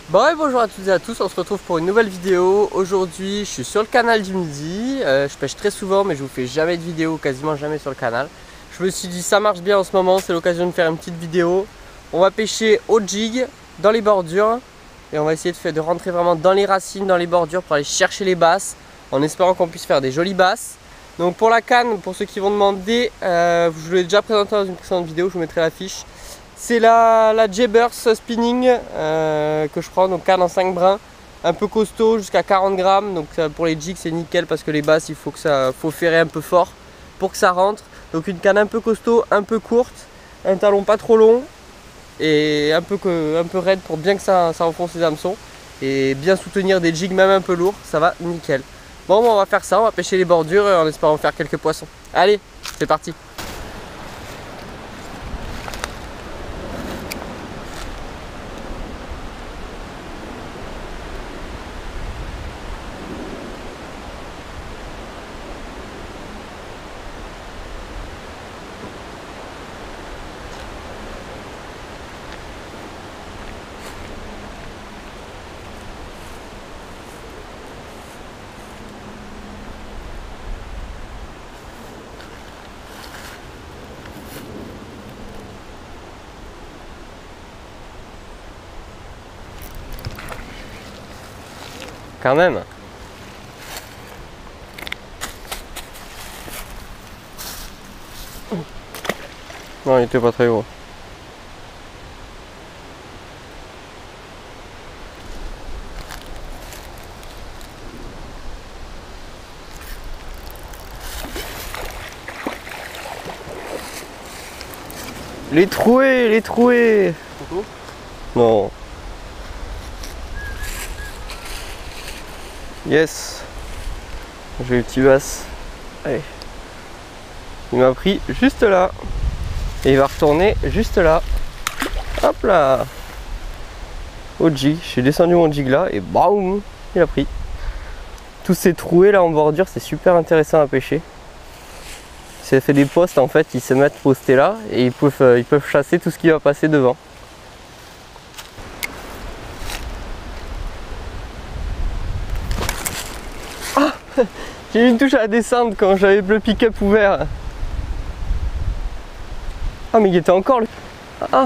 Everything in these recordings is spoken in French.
Bon et bonjour à toutes et à tous, on se retrouve pour une nouvelle vidéo. Aujourd'hui je suis sur le canal du Midi, je pêche très souvent mais je vous fais jamais de vidéo, quasiment jamais sur le canal. Je me suis dit ça marche bien en ce moment, c'est l'occasion de faire une petite vidéo. On va pêcher au jig, dans les bordures, et on va essayer de rentrer vraiment dans les racines, dans les bordures pour aller chercher les basses, en espérant qu'on puisse faire des jolies basses. Donc pour la canne, pour ceux qui vont demander, je vous l'ai déjà présenté dans une précédente vidéo, je vous mettrai l'affiche. C'est la J-Burst Spinning que je prends, donc canne en 5 brins, un peu costaud jusqu'à 40 grammes. Donc pour les jigs c'est nickel parce que les basses il faut ferrer un peu fort pour que ça rentre. Donc une canne un peu costaud, un peu courte, un talon pas trop long et un peu raide pour bien que ça enfonce les hameçons et bien soutenir des jigs même un peu lourds, ça va nickel. Bon, on va faire ça, on va pêcher les bordures en espérant faire quelques poissons. Allez, c'est parti. Quand même. Non, il était pas très gros. Les troués, les troués. Non. Yes. J'ai eu le petit basse. Allez. Il m'a pris juste là. Et il va retourner juste là. Hop là. Au jig. Je suis descendu mon jig là et boum, il a pris. Tous ces troués là en bordure, c'est super intéressant à pêcher. Ça fait des postes en fait, ils se mettent postés là et ils peuvent chasser tout ce qui va passer devant. Ah, j'ai eu une touche à la descente quand j'avais le pick-up ouvert. Ah mais il était encore le... Ah,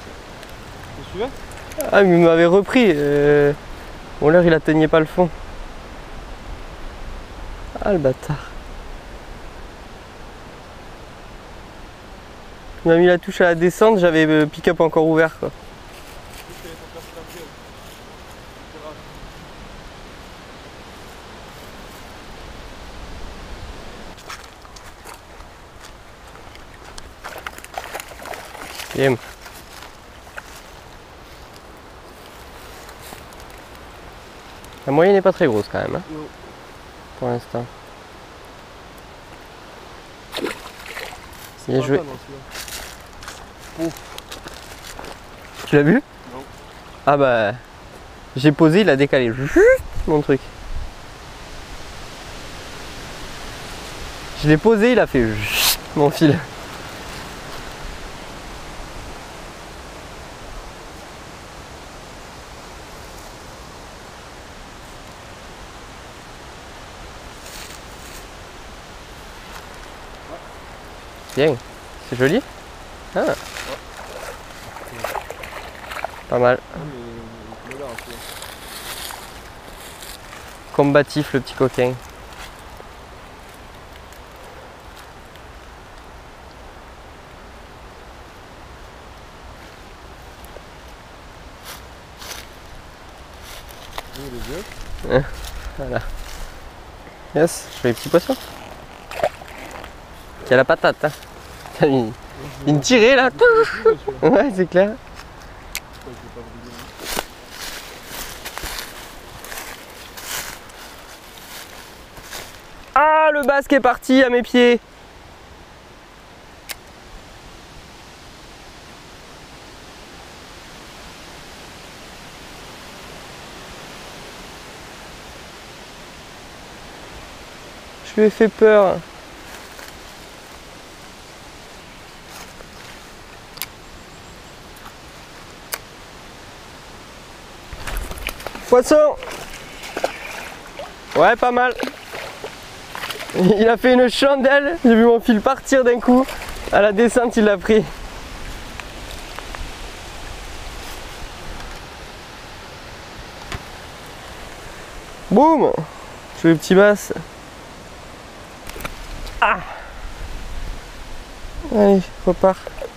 ah mais il m'avait repris. Bon l'air il atteignait pas le fond. Ah le bâtard. Il m'a mis la touche à la descente, j'avais le pick-up encore ouvert quoi. Game. La moyenne n'est pas très grosse quand même hein, pour l'instant. Bien joué. Tu l'as vu? Non. Ah bah j'ai posé, il a décalé mon truc. Je l'ai posé, il a fait mon fil. Bien, c'est joli. Ah. Pas mal. Combatif le petit coquin. Voilà. Yes, je fais les petits poissons. Il y a la patate. Hein. Une tirée là. Ouais, c'est clair. Ah, le basque est parti à mes pieds. Je lui ai fait peur. Poisson. Ouais, pas mal. Il a fait une chandelle. J'ai vu mon fil partir d'un coup. À la descente, il l'a pris. Boum. Je fais le petit basse. Ah. Allez, repart.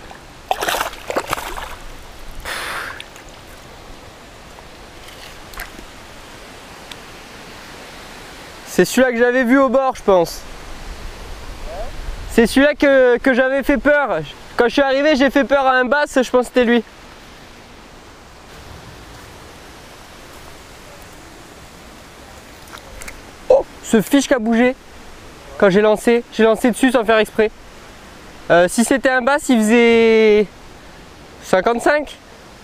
C'est celui-là que j'avais vu au bord, je pense. C'est celui-là que j'avais fait peur. Quand je suis arrivé, j'ai fait peur à un bass, je pense que c'était lui. Oh, ce fiche qui a bougé. Quand j'ai lancé dessus sans faire exprès. Si c'était un bass, il faisait 55.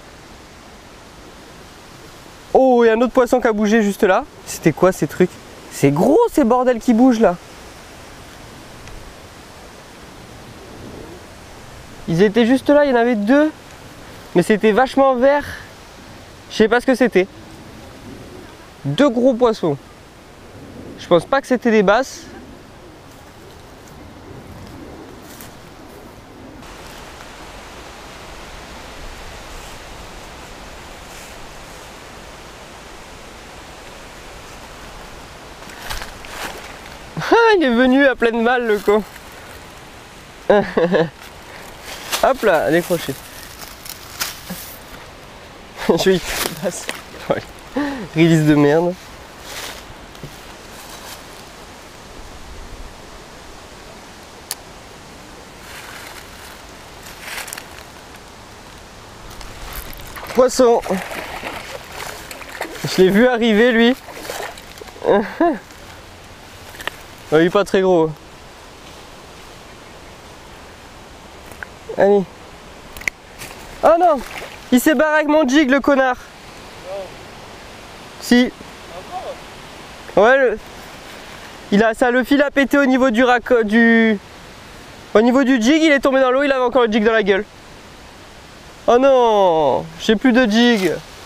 Oh, il y a un autre poisson qui a bougé juste là. C'était quoi ces trucs? C'est gros ces bordels qui bougent là. Ils étaient juste là, il y en avait deux. Mais c'était vachement vert. Je sais pas ce que c'était. Deux gros poissons. Je pense pas que c'était des basses. Il est venu à pleine balle le con. Hop là, décroché. Je vais y passer. Ouais. Release de merde. Poisson. Je l'ai vu arriver lui. Il est pas très gros. Allez. Oh non, il s'est barré avec mon jig le connard. Non. Si. Ouais, le fil a pété au niveau du au niveau du jig, il est tombé dans l'eau, il avait encore le jig dans la gueule. Oh non, j'ai plus de jig.